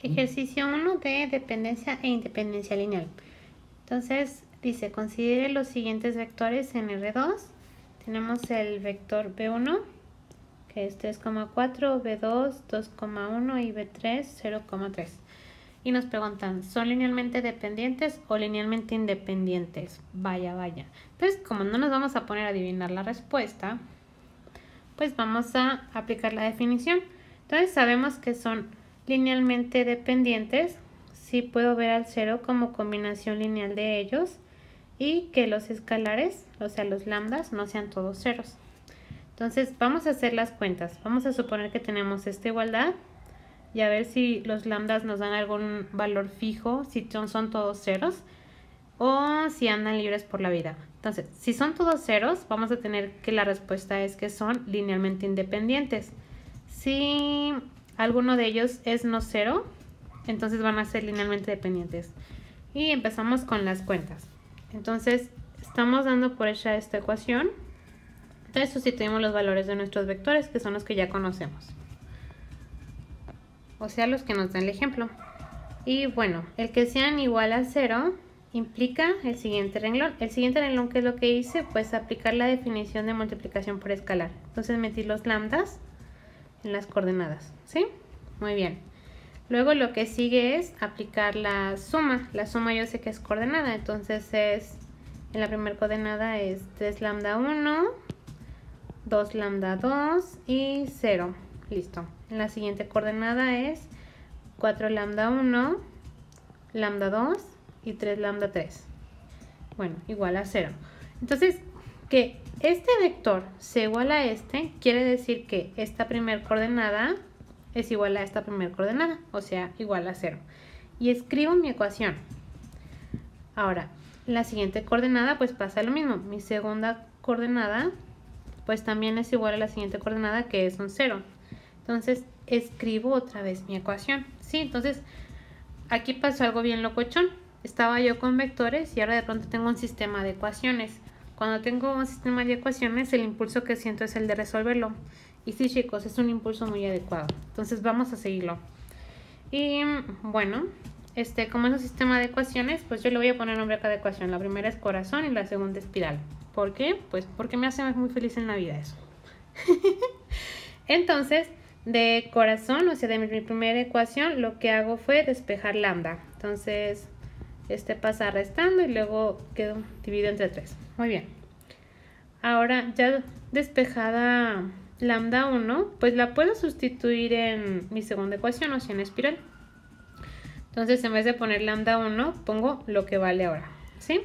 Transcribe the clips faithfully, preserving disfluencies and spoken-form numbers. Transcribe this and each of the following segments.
Ejercicio uno de dependencia e independencia lineal. Entonces dice, considere los siguientes vectores en R dos. Tenemos el vector B uno, que es tres coma cuatro, B dos, dos coma uno y B tres, cero coma tres. Y nos preguntan, ¿son linealmente dependientes o linealmente independientes? Vaya, vaya. Entonces, como no nos vamos a poner a adivinar la respuesta, pues vamos a aplicar la definición. Entonces, sabemos que son linealmente dependientes si puedo ver al cero como combinación lineal de ellos y que los escalares, o sea los lambdas, no sean todos ceros. Entonces vamos a hacer las cuentas. Vamos a suponer que tenemos esta igualdad y a ver si los lambdas nos dan algún valor fijo, si son, son todos ceros o si andan libres por la vida. Entonces, si son todos ceros, vamos a tener que la respuesta es que son linealmente independientes. Si alguno de ellos es no cero, entonces van a ser linealmente dependientes. Y empezamos con las cuentas. Entonces, estamos dando por hecha esta ecuación. Entonces, sustituimos los valores de nuestros vectores, que son los que ya conocemos. O sea, los que nos dan el ejemplo. Y bueno, el que sean igual a cero implica el siguiente renglón. El siguiente renglón, ¿qué es lo que hice? Pues aplicar la definición de multiplicación por escalar. Entonces, metí los lambdas en las coordenadas, ¿sí? Muy bien. Luego lo que sigue es aplicar la suma. La suma yo sé que es coordenada, entonces es, en la primera coordenada es tres lambda uno, dos lambda dos y cero. Listo. En la siguiente coordenada es cuatro lambda uno, lambda dos y tres lambda tres. Bueno, igual a cero. Entonces, que este vector sea igual a este, quiere decir que esta primera coordenada es igual a esta primera coordenada, o sea, igual a cero. Y escribo mi ecuación. Ahora, la siguiente coordenada, pues pasa lo mismo. Mi segunda coordenada, pues también es igual a la siguiente coordenada, que es un cero. Entonces, escribo otra vez mi ecuación. Sí, entonces, aquí pasó algo bien locochón. Estaba yo con vectores y ahora de pronto tengo un sistema de ecuaciones. Cuando tengo un sistema de ecuaciones, el impulso que siento es el de resolverlo. Y sí, chicos, es un impulso muy adecuado. Entonces vamos a seguirlo. Y bueno, este, como es un sistema de ecuaciones, pues yo le voy a poner nombre a cada ecuación. La primera es corazón y la segunda espiral. ¿Por qué? Pues porque me hace muy feliz en la vida eso. Entonces, de corazón, o sea, de mi primera ecuación, lo que hago fue despejar lambda. Entonces, este pasa restando y luego quedo dividido entre tres. Muy bien. Ahora, ya despejada lambda uno, pues la puedo sustituir en mi segunda ecuación, o sea, en espiral. Entonces, en vez de poner lambda uno, pongo lo que vale ahora, ¿sí?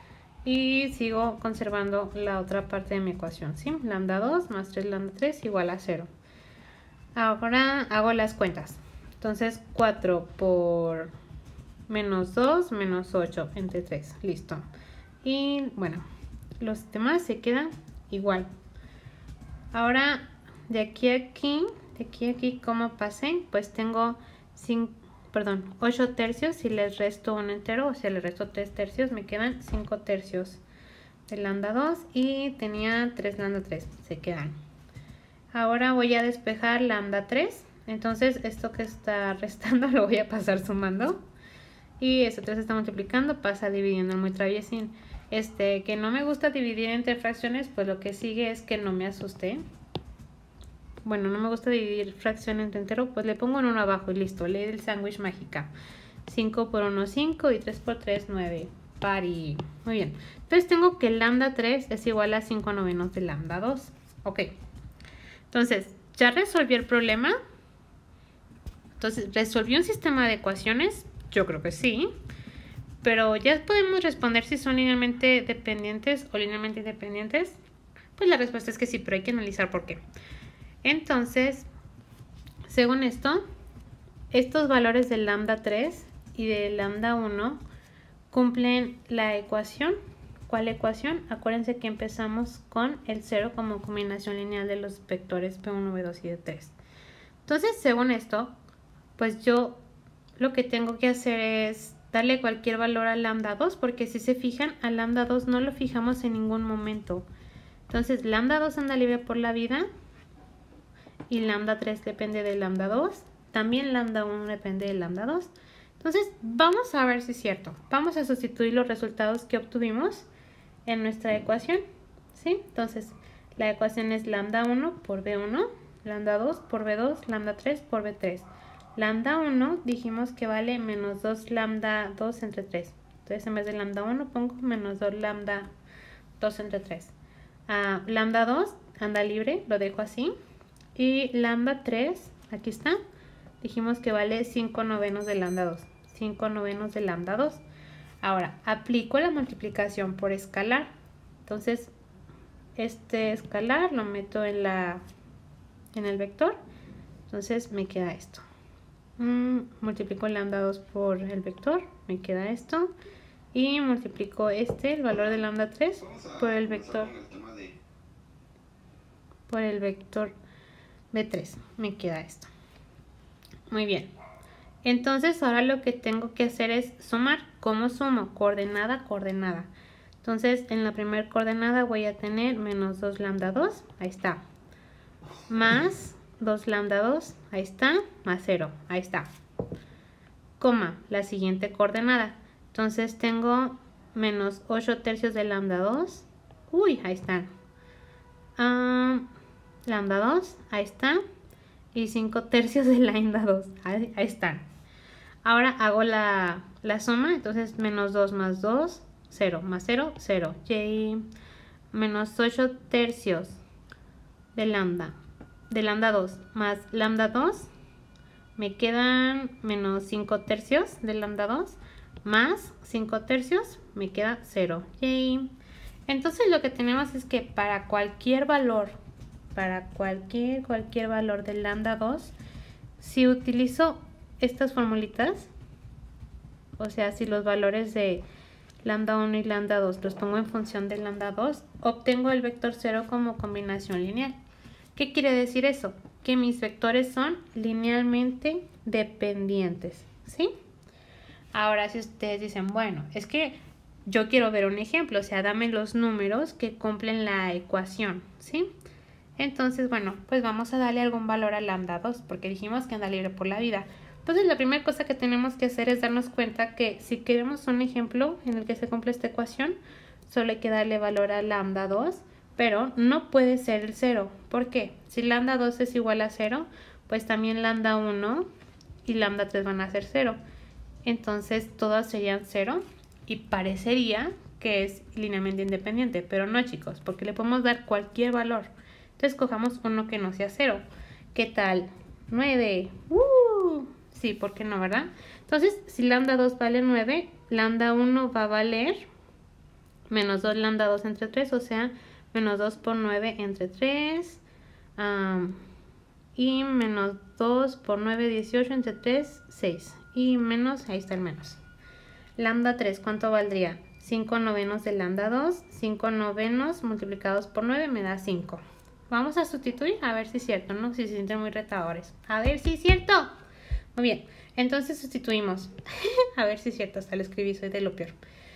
Y sigo conservando la otra parte de mi ecuación, ¿sí? Lambda dos más tres lambda tres igual a cero. Ahora hago las cuentas. Entonces, cuatro por menos dos menos ocho entre tres. Listo. Y bueno, los demás se quedan igual. Ahora, de aquí a aquí, de aquí a aquí, ¿cómo pasé? Pues tengo cinco, perdón, ocho tercios. Si les resto un entero, o sea, le resto tres tercios, me quedan cinco tercios de lambda dos y tenía tres lambda tres, se quedan. Ahora voy a despejar lambda tres. Entonces, esto que está restando lo voy a pasar sumando. Y eso tres está multiplicando, pasa dividiendo, muy traviesín. Este, que no me gusta dividir entre fracciones, pues lo que sigue es que no me asuste. Bueno, no me gusta dividir fracción entre entero, pues le pongo en uno abajo y listo. Ley del sándwich mágica. cinco por uno, cinco y tres por tres, nueve. Pari. Muy bien. Entonces tengo que lambda tres es igual a cinco novenos de lambda dos. Ok. Entonces, ya resolví el problema. Entonces, ¿resolví un sistema de ecuaciones? Yo creo que sí. Pero ya podemos responder si son linealmente dependientes o linealmente independientes. Pues la respuesta es que sí, pero hay que analizar por qué. Entonces, según esto, estos valores de lambda tres y de lambda uno cumplen la ecuación. ¿Cuál ecuación? Acuérdense que empezamos con el cero como combinación lineal de los vectores P uno, B dos y B tres. Entonces, según esto, pues yo lo que tengo que hacer es darle cualquier valor a lambda dos, porque si se fijan, a lambda dos no lo fijamos en ningún momento. Entonces, lambda dos anda libre por la vida y lambda tres depende de lambda dos También lambda uno depende de lambda dos. Entonces, vamos a ver si es cierto. Vamos a sustituir los resultados que obtuvimos en nuestra ecuación, ¿sí? Entonces, la ecuación es lambda uno por b uno, lambda dos por b dos, lambda tres por b tres. Lambda uno dijimos que vale menos dos lambda dos entre tres. Entonces, en vez de lambda uno pongo menos dos lambda dos entre tres. Uh, lambda dos anda libre, lo dejo así. Y lambda tres, aquí está, dijimos que vale cinco novenos de lambda dos. cinco novenos de lambda dos. Ahora, aplico la multiplicación por escalar. Entonces, este escalar lo meto en, la, en el vector. Entonces, me queda esto. Mm, multiplico lambda dos por el vector, me queda esto. Y multiplico este, el valor de lambda tres, por el vector. Por el vector b tres, me queda esto. Muy bien. Entonces ahora lo que tengo que hacer es sumar. ¿Cómo sumo? Coordenada, coordenada. Entonces en la primera coordenada voy a tener menos dos lambda dos, ahí está. Más dos lambda dos, ahí está. Más cero, ahí está. Coma, la siguiente coordenada. Entonces tengo menos ocho tercios de lambda dos. Uy, ahí están. Uh, lambda dos, ahí está. Y cinco tercios de lambda dos, ahí, ahí están. Ahora hago la, la suma, entonces menos dos más dos, cero, más cero, cero. Y menos ocho tercios de lambda, de lambda dos, más lambda dos, me quedan menos cinco tercios de lambda dos, más cinco tercios, me queda cero. Yay. Entonces lo que tenemos es que para cualquier valor, para cualquier, cualquier valor del lambda dos, si utilizo estas formulitas, o sea, si los valores de lambda uno y lambda dos los pongo en función de lambda dos, obtengo el vector cero como combinación lineal. ¿Qué quiere decir eso? Que mis vectores son linealmente dependientes, ¿sí? Ahora, si ustedes dicen, bueno, es que yo quiero ver un ejemplo, o sea, dame los números que cumplen la ecuación, ¿sí? Entonces, bueno, pues vamos a darle algún valor a lambda dos, porque dijimos que anda libre por la vida. Entonces, la primera cosa que tenemos que hacer es darnos cuenta que si queremos un ejemplo en el que se cumple esta ecuación, solo hay que darle valor a lambda dos, pero no puede ser el cero. ¿Por qué? Si lambda dos es igual a cero, pues también lambda uno y lambda tres van a ser cero. Entonces, todas serían cero y parecería que es linealmente independiente, pero no, chicos, porque le podemos dar cualquier valor. Entonces, cojamos uno que no sea cero. ¿Qué tal? nueve. ¡Uh! Sí, ¿por qué no, verdad? Entonces, si lambda dos vale nueve, lambda uno va a valer menos dos lambda dos entre tres, o sea, menos dos por nueve entre tres. Um, y menos dos por nueve, dieciocho entre tres, seis. Y menos, ahí está el menos. Lambda tres, ¿cuánto valdría? cinco novenos de lambda dos. cinco novenos multiplicados por nueve me da cinco. Vamos a sustituir a ver si es cierto, ¿no? Si se sienten muy retadores. A ver si es cierto. Muy bien, entonces sustituimos. A ver si es cierto, hasta lo escribí, soy de lo peor.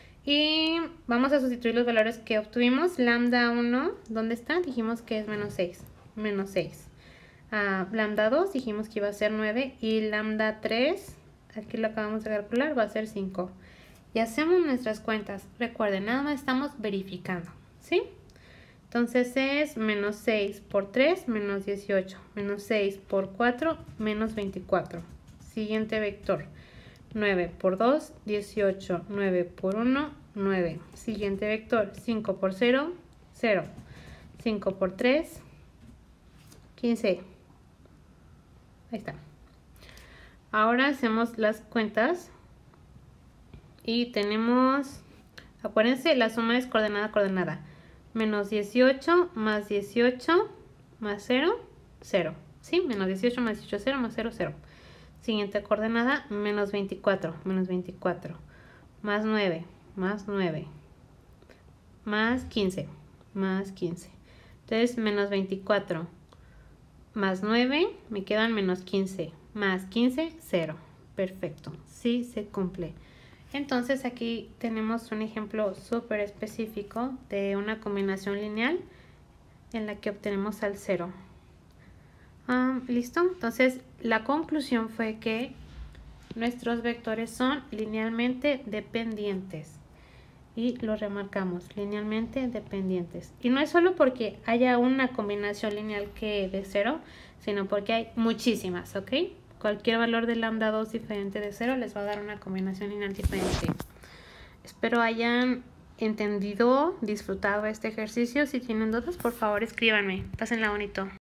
Y vamos a sustituir los valores que obtuvimos. Lambda uno, ¿dónde está? Dijimos que es menos seis. Menos seis. Uh, lambda dos, dijimos que iba a ser nueve. Y lambda tres, aquí lo acabamos de calcular, va a ser cinco. Y hacemos nuestras cuentas. Recuerden, nada más estamos verificando, ¿sí? Entonces es menos seis por tres, menos dieciocho. Menos seis por cuatro, menos veinticuatro. Siguiente vector. nueve por dos, dieciocho. nueve por uno, nueve. Siguiente vector. cinco por cero, cero. cinco por tres, quince. Ahí está. Ahora hacemos las cuentas. Y tenemos, acuérdense, la suma es coordenada, coordenada. Menos dieciocho más dieciocho más cero, cero. ¿Sí? Menos dieciocho más dieciocho, cero más cero, cero. Siguiente coordenada, menos veinticuatro, menos veinticuatro. Más nueve, más nueve. Más quince, más quince. Entonces, menos veinticuatro más nueve, me quedan menos quince. Más quince, cero. Perfecto, sí se cumple. Entonces aquí tenemos un ejemplo súper específico de una combinación lineal en la que obtenemos al cero. Um, ¿Listo? Entonces la conclusión fue que nuestros vectores son linealmente dependientes. Y lo remarcamos, linealmente dependientes. Y no es solo porque haya una combinación lineal que de cero, sino porque hay muchísimas, ¿ok? Cualquier valor de lambda dos diferente de cero les va a dar una combinación lineal diferente. Espero hayan entendido, disfrutado este ejercicio. Si tienen dudas, por favor escríbanme. Pásenla bonito.